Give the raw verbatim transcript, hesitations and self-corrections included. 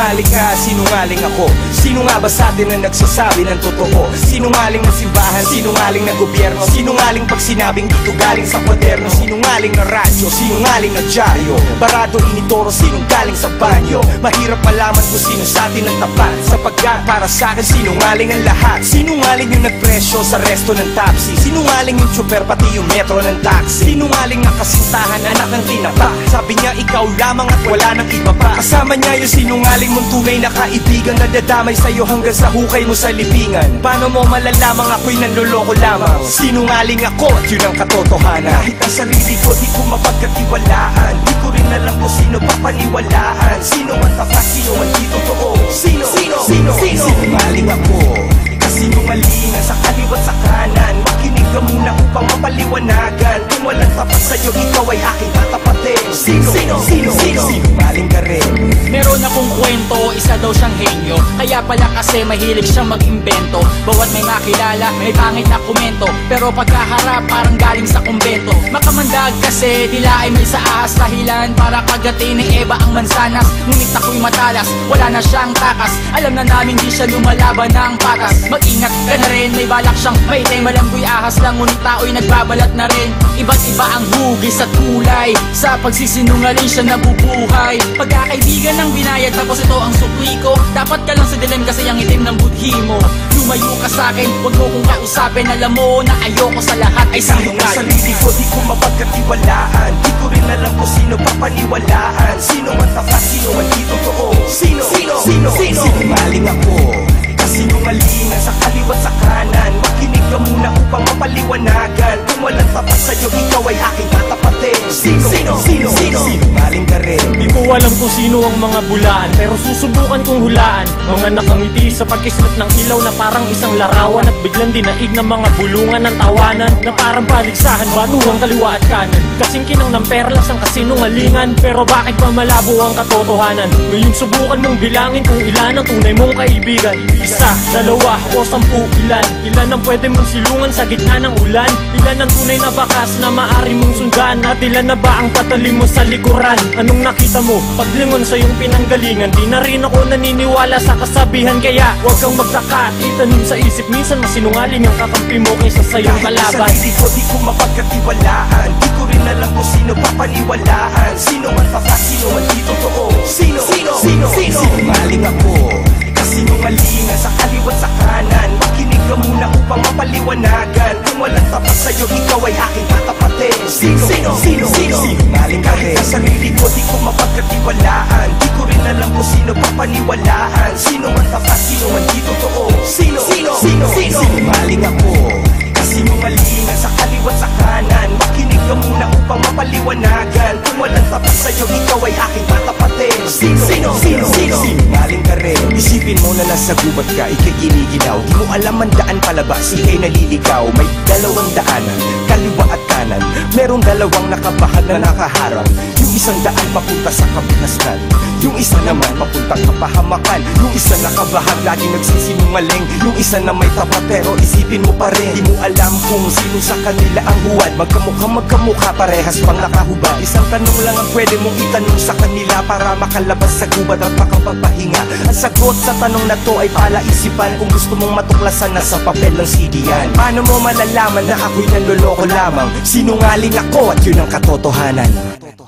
Sinungaling ka, sinungaling ako. Sino nga ba sa atin na nagsasabi ng totoo? Sinungaling na simbahan, sinungaling na gobyerno, sinungaling pag sinabing dito galing sa kwaderno, sinungaling na radyo, sinungaling na dyaryo, barado initoro, sinong galing sa banyo. Mahirap malaman kung sino sa atin ang tapat, sapagkat para sa akin sinungaling ang lahat. Sinungaling yung nagpresyo sa resto ng taxi, sinungaling yung tsuper pati yung metro ng taxi, sinungaling na kasintahan, anak ng tinapa. Sabi niya ikaw lamang at wala nang iba pa. Kasama niya yung sinungaling mong tunay na kaibigan, na dadamay sa'yo hanggang sa hukay mo sa libingan. Paano mo malalamang ako'y nanloloko lamang? Sinungaling ako at yun ang katotohanan. Kahit ang sarili ko di ko mapagkatiwalaan, di ko rin alam kung sino papaniwalaan. Sino ang tapat, sino ang di totoo? Sino? Sino? Sino? Sino? Sinungaling ako, kasinungalingan sa kaliwat sa kanan. Makinig ka muna upang mapaliwanagan. Kung walang tapat sa'yo, ikaw ay aking tatapatin. Sino? Sino? Sino? Sino? Sinungaling ka rin. Meron akong kwento, isa daw siyang henyo, kaya pala kasi mahilig siyang mag-imbento. Bawat may makilala, may pangit na komento, pero pagkaharap parang galing sa kumbento. Makamandag kasi, tila ay may sa ahas dahilan para kagatin ni Eva ang mansanas. Ngunit ako'y matalas, wala na siyang takas. Alam na namin di siya lumalaban ng patas. Mag-ingat ka na rin, may balak siyang maiting. Malamboy ahas lang, ngunit tao'y nagbabalat na rin. Iba't iba ang hugis at kulay, sa pagsisinungaling siya nabubuhay. Pagkakaibigan ng binayad, tapos ito ang sukli ko. Dapat ka lang sa dilim kasi ang itim ng budhi mo. Lumayo ka sa'kin, huwag mo kong kausapin. Alam mo na ayoko sa lahat ay sinungaling. Sa sarili ko di ko mapagkatiwalaan, di ko rin alam kung sino papaniwalaan. Sino ang tapat, sino ang di totoo? Sino? Sino? Sino? Sino? Sinungaling ako, kasinungalingan sa kaliwat sa kanan. Makinig ka muna upang mapaliwanagan. Kung walang tapat sa'yo, ikaw ay aking tatapatin. Sino? Sino? Sino? Sino? Sinungaling ka rin. Di ko alam kung sino ang mga bulaan, pero susubukan kong hulaan. Mga nakangiti sa pagkislat ng ilaw na parang isang larawan, at biglang dinaig ng mga bulungan ng tawanan na parang paligsahan, batuang kaliwa at kanan. Kasing kinang ng perlas ang kasinungalingan, pero bakit pa malabo ang katotohanan? Ngayon subukan mong bilangin kung ilan ang tunay mong kaibigan. Isa, dalawa, o sampu, ilan? Ilan ang pwede mong silungan sa gitna ng ulan? Ilan ang tunay na bakas na maaari mong sundan? At ilan na ba ang patalim mo sa likuran? Anong nakita mo paglingon sa iyong pinanggalingan? Di na rin ako naniniwala sa kasabihan, kaya huwag kang magtaka. Itanim sa isip, minsan masinungaling ang kakampi mo kaysa sa iyong kalaban. Sa sarili ko di ko mapagkatiwalaan, di ko rin alam kung sino papaniwalaan. Sino ang tapat, sino ang di totoo? Sino? Sino? Sino? Sino? Sinungaling ako, kasinungalingan sa kaliwat sa kanan. Makinig ka muna upang mapaliwanagan. Kung walang tapat sa'yo, ikaw ay aking tatapatin. Sino? Sino? Sino? Sino? Sinungaling ka rin. Sa sarili ko di ko mapagkatiwalaan, di ko rin alam kung sino papaniwalaan. Sino ang tapat, sino ang di totoo? Sino? Sino? Sino? Sino? Sinungaling ako, kasinungalingan sa kaliwat sa kanan. Makinig ka muna upang mapaliwanagan. Kung walang tapat sa'yo, ikaw ay aking tatapatin. Sino? Sino? Sino? Sino? Sinungaling ka rin. Isipin mo na nasa gubat ka, ika'y giniginaw. Di mo alam ang daan palabas, ika'y naliligaw. May dalawang daanan, kaliwa at kanan. Merong dalawang nakabahan na nakaharap. Yung isang daan papunta sa kabunasnan, yung isa naman papuntang kapahamakan. Yung isa nakabahag, lagi nagsisinungaling. Yung isa na may tapat pero isipin mo pa rin. Di mo alam kung sino sa kanila ang huwad. Magkamukha magkamukha, parehas pang nakahubad. Isang tanong lang ang pwede mong itanong sa kanila para makalabas sa gubat at makapagpahinga. Ang sagot sa tanong na to ay palaisipan. Kung gusto mong matuklasan, nasa papel ng C D yan. Paano mo malalaman na ako'y nanloloko lamang? Sinungaling ako at yun ang katotohanan.